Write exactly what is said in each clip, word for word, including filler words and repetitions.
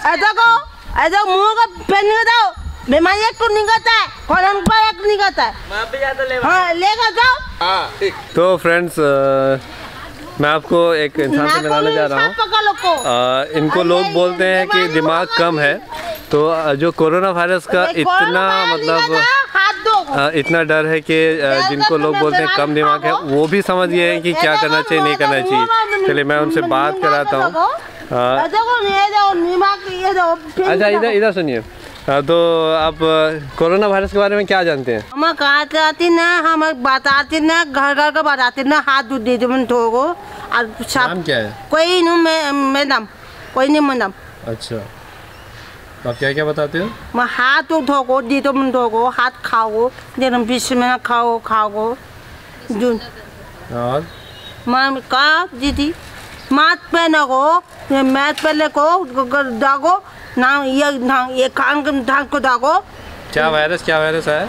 ऐसा को ऐसा मुंह का पेन दो बीमारी एक तो निकलता है कौन पर एक निकलता है मैं भी जाता ले हाँ लेगा जाओ हाँ तो फ्रेंड्स मैं आपको एक इंसान से मिलाने जा रहा हूँ। इनको लोग बोलते हैं कि दिमाग कम है, तो जो कोरोना वायरस का इतना मतलब इतना डर है कि जिनको लोग बोलते हैं कम दिमाग है वो भी समझ गए हैं कि क्या करना चाहिए नहीं करना चाहिए। चलिए मैं उनसे बात कराता हूँ। अच्छा इधर इधर सुनिए, तो आप कोरोना वायरस के बारे में क्या जानते हैं? हम कहा चाहती ना हम बताते ना घर घर का बताते ना हाथ दूध दे दो ठोको और नाम क्या है? कोई नहीं मैडम कोई नहीं मैडम। अच्छा आप क्या क्या बताते हो? मैं हाथ तो ठोको दे दो ठोको हाथ खाओ दिन बीच में खाओ खाओ जून और मैं कहा दीदी मास्क पहनो को मैच पहले को दागो ना ये ना ये कान के ढाक को दागो। क्या वायरस क्या वायरस है?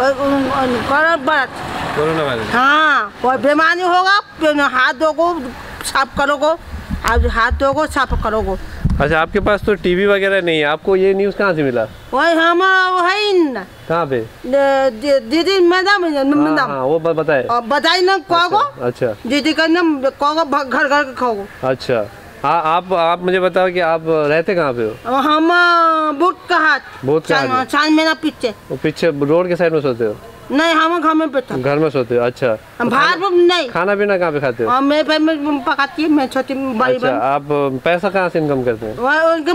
Corona virus. हाँ और बीमारी होगा हाथ धोको साफ करोगो अब हाथ धोको साफ करोगो। अच्छा आपके पास तो टीवी वगैरह नहीं है, आपको ये न्यूज़ कहाँ से मिला? वही हम वही ना कहाँ पे? दीदी मैडम मैडम हाँ वो बताए बताई ना को। अच्छा दीदी का नाम को घर घर के खाओ। अच्छा हाँ आप आप मुझे बताओ कि आप रहते कहाँ पे हो? हम बूट का हाथ बूट का हाथ चार महीना पीछे वो पीछे रोड के साइड में सोते हो? नहीं हम घर में बैठा घर में सोते हो। अच्छा हम बाहर नहीं खाना पीना कहाँ पे खाते हो? मैं मैं पकाती मैं छोटी बड़ी। अच्छा आप पैसा कहाँ से इनकम करते हैं?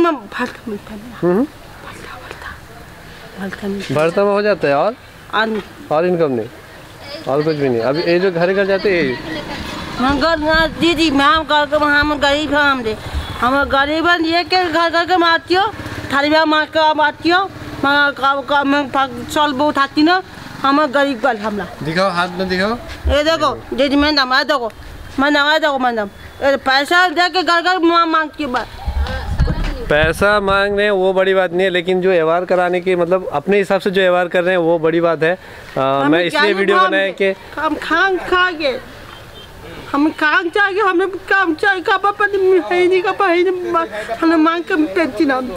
भरता में हो जाता है और और इनकम नहीं और कुछ भी नहीं। अभी ये जो घर घर जाते हैं दीदी मैं हम घर हम गरीब हैं हम हम गरीब हैं ये के घर घर के मारती हो थाली में मार के मारती हो मैं चल बहुत उठाती ना हम गरीब वाले हमला। दिखाओ हाथ में दिखाओ ये देखो दीदी मैं नवा देखो मैं नवा देखो मैडम पैसा दे के घर घर मांगती हूँ। पैसा मांग रहे हैं वो बड़ी बात नहीं है, लेकिन जो व्यवहार कराने की मतलब अपने हिसाब से जो व्यवहार कर रहे हैं वो बड़ी बात है। आ, मैं इसलिए वीडियो बनाया कि हम खान खा के हम काम चाहिए हमें काम चाहिए का पापा है नहीं का पापा है नहीं हमें मांग के पेंची नाम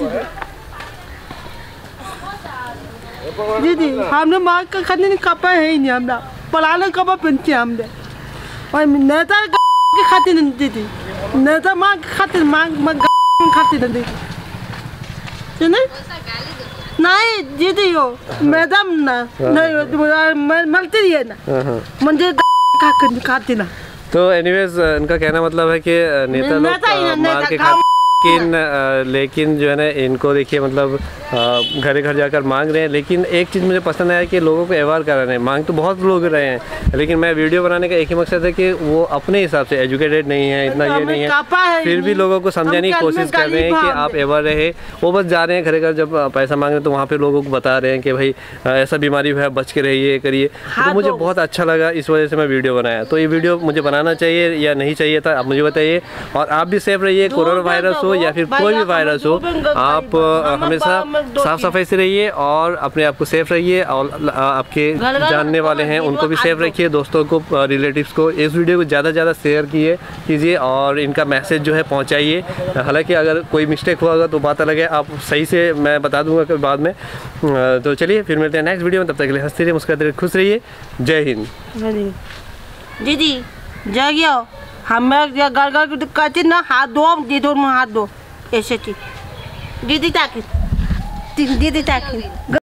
दीदी हमने मांग के खाने नहीं कपा है नहीं हमरा पलाने कपा पेंची हमने और नेता के खाते नहीं दीदी नेता मांग खाते मांग मांग खाते नहीं दीदी नहीं नहीं दीदी हो मैडम ना नहीं मिलती है ना मुझे खाते ना। तो एनीवेज इनका कहना मतलब है कि नेता लोग मार के खा लेकिन लेकिन जो है ना इनको देखिए मतलब घर घर जाकर मांग रहे हैं। लेकिन एक चीज़ मुझे पसंद आया कि लोगों को व्यवहार करा रहे हैं। मांग तो बहुत लोग रहे हैं, लेकिन मैं वीडियो बनाने का एक ही मकसद है कि वो अपने हिसाब से एजुकेटेड नहीं है, इतना ये नहीं है, फिर भी लोगों को समझाने की कोशिश कर रहे हैं कि आप व्यवहार रहे। वो बस जा रहे हैं घर घर जब पैसा मांग रहे हैं तो वहाँ पर लोगों को बता रहे हैं कि भाई ऐसा बीमारी है बच के रहिए करिए। तो मुझे बहुत अच्छा लगा, इस वजह से मैं वीडियो बनाया। तो ये वीडियो मुझे बनाना चाहिए या नहीं चाहिए था आप मुझे बताइए। और आप भी सेफ रहिए, कोरोना वायरस हो या फिर कोई भी वायरस हो, आप हमेशा साफ सफाई से रहिए और अपने आप को सेफ रहिए। और आपके जानने वाले हैं उनको भी सेफ रखिए, दोस्तों को रिलेटिव्स को इस वीडियो को ज़्यादा से ज़्यादा शेयर किए कीजिए और इनका मैसेज जो है पहुंचाइए। हालांकि अगर कोई मिस्टेक हुआ होगा तो बात अलग है, आप सही से मैं बता दूंगा कभी बाद में। तो चलिए फिर मिलते हैं नेक्स्ट वीडियो में, तब तक के लिए हंसते रहिए मुस्कुराते रहिए खुश रहिए। जय हिंद। दीदी जागियो हम घर घर कहते ना हाथ धो दीदी हाथ धो ऐसे थी दीदी ताकि दीदी ताकि